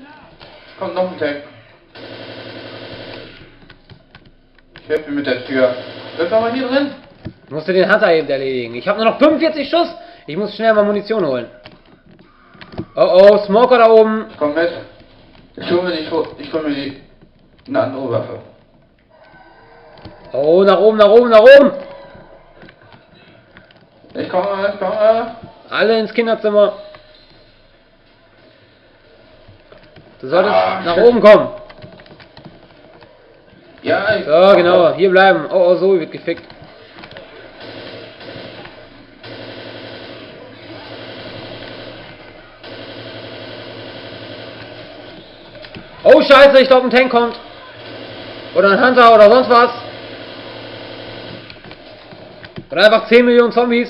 Kommt noch ein Tank. Ich helfe mir mit der Tür. Bleib doch mal hier drin. Ich musste den Hunter eben erledigen. Ich habe nur noch 45 Schuss. Ich muss schnell mal Munition holen. Oh, Smoker da oben. Komm mit. Ich hol mir eine andere Waffe. Oh, nach oben, nach oben, nach oben. Ich komme. Alle ins Kinderzimmer. Du solltest nach oben kommen. Ja, so, genau. Hier bleiben. Oh, so wird gefickt. Oh, scheiße, ich glaube ein Tank kommt. Oder ein Hunter oder sonst was. Oder einfach 10 Millionen Zombies.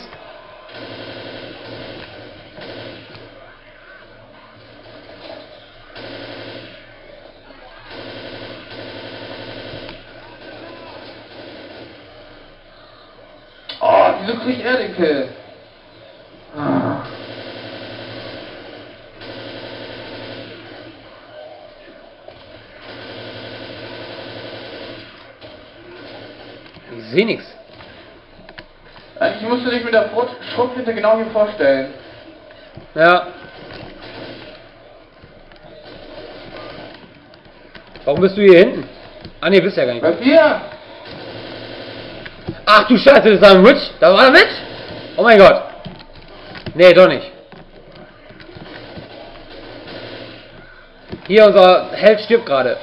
Oh, wieso krieg er den Kill? Ich sehe nichts. Eigentlich musst du dich mit der Schrotflinte genau hier vorstellen. Ja. Warum bist du hier hinten? Ah ne, bist ja gar nicht. Was hier? Ach du Scheiße, das war ein Witch. Da war ein Witch? Oh mein Gott. Nee, doch nicht. Hier, unser Held stirbt gerade.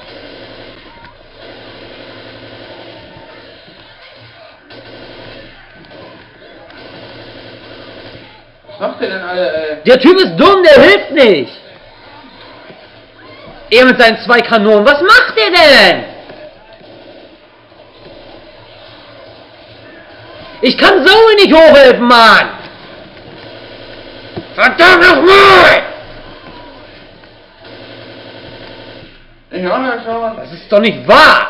Was macht ihr denn alle, ey? Der Typ ist dumm, der hilft nicht. Er mit seinen 2 Kanonen, was macht er denn? Ich kann so nicht hochhelfen, Mann! Verdammt nochmal! Ja, schon. Das ist doch nicht wahr!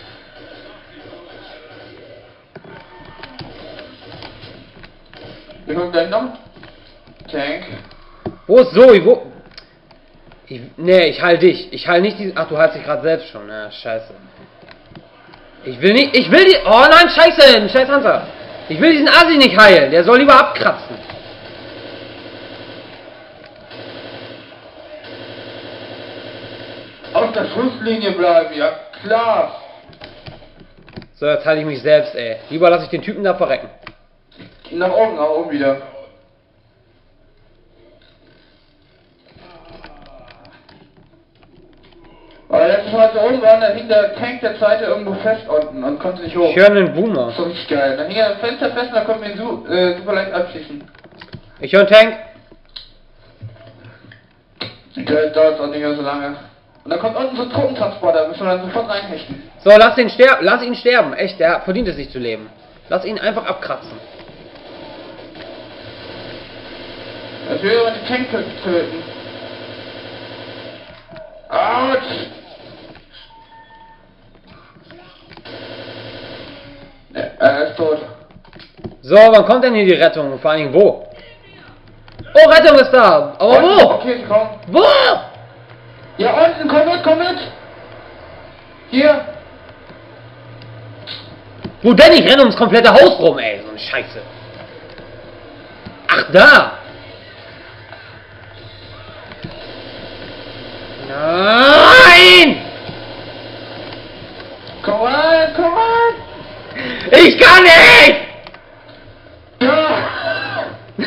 Wir kommen gleich noch. Tank. Wo ist Zoe? Wo? Nee, ich heil dich. Ich heil nicht diesen. Ach, du heilst dich gerade selbst schon. Ja, scheiße. Ich will nicht. Ich will die. Oh nein, scheiße! Ein scheiß Hunter! Ich will diesen Assi nicht heilen. Der soll lieber abkratzen. Auf der Schusslinie bleiben, ja klar. So, jetzt heile ich mich selbst, ey. Lieber lasse ich den Typen da verrecken. Nach oben wieder. Aber letztes Mal, als wir oben waren, da hing der Tank der zweite irgendwo fest unten und konnte nicht hoch. Ich höre einen Boomer. Das ist richtig geil. Da hing er am Fenster fest und da konnten wir ihn super leicht abschießen. Ich höre einen Tank. Das dauert auch nicht mehr so lange. Und da kommt unten so ein Truppentransporter, müssen wir dann sofort reinhechten. So, lass ihn sterben. Echt, der verdient es sich zu leben. Lass ihn einfach abkratzen. Ich will aber die Tank töten. Autsch! Er ist tot. So, wann kommt denn hier die Rettung? Vor allen Dingen wo? Oh, Rettung ist da! Aber wo? Okay, komm. Wo? Ja, unten, komm mit! Hier! Wo denn? Ich renne ums komplette Haus rum, ey. So eine Scheiße. Ach, da! Nein! Komm rein! Ich kann nicht! Ja!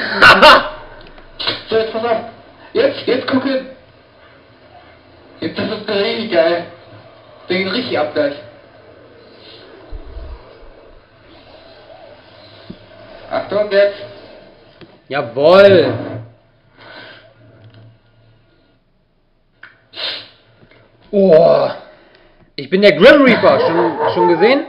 So, jetzt pass auf! Jetzt gucken! Jetzt, das ist richtig geil! Der geht richtig ab gleich! Achtung, jetzt! Jawohl! Oh! Ich bin der Grim Reaper, schon gesehen?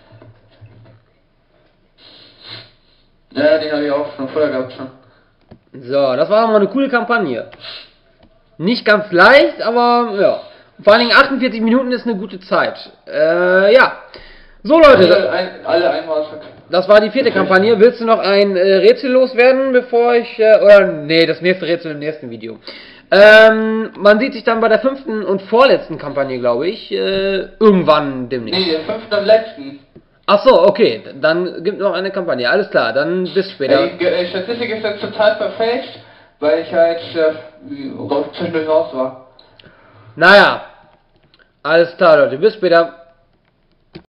Ja, den habe ich auch schon vorher gehabt schon. So, das war mal eine coole Kampagne. Nicht ganz leicht, aber ja. Vor allen Dingen 48 Minuten ist eine gute Zeit. Ja. So Leute. Alle einmal. Das war die 4. Kampagne. Willst du noch ein Rätsel loswerden, bevor ich... oder nee, das nächste Rätsel im nächsten Video. Man sieht sich dann bei der 5. und vorletzten Kampagne, glaube ich, irgendwann demnächst. Nee, den 5. und letzten. Ach so, okay, dann gibt noch eine Kampagne. Alles klar, dann bis später. Die Statistik ist jetzt total verfälscht, weil ich halt zwischendurch raus war. Naja, alles klar, Leute, bis später.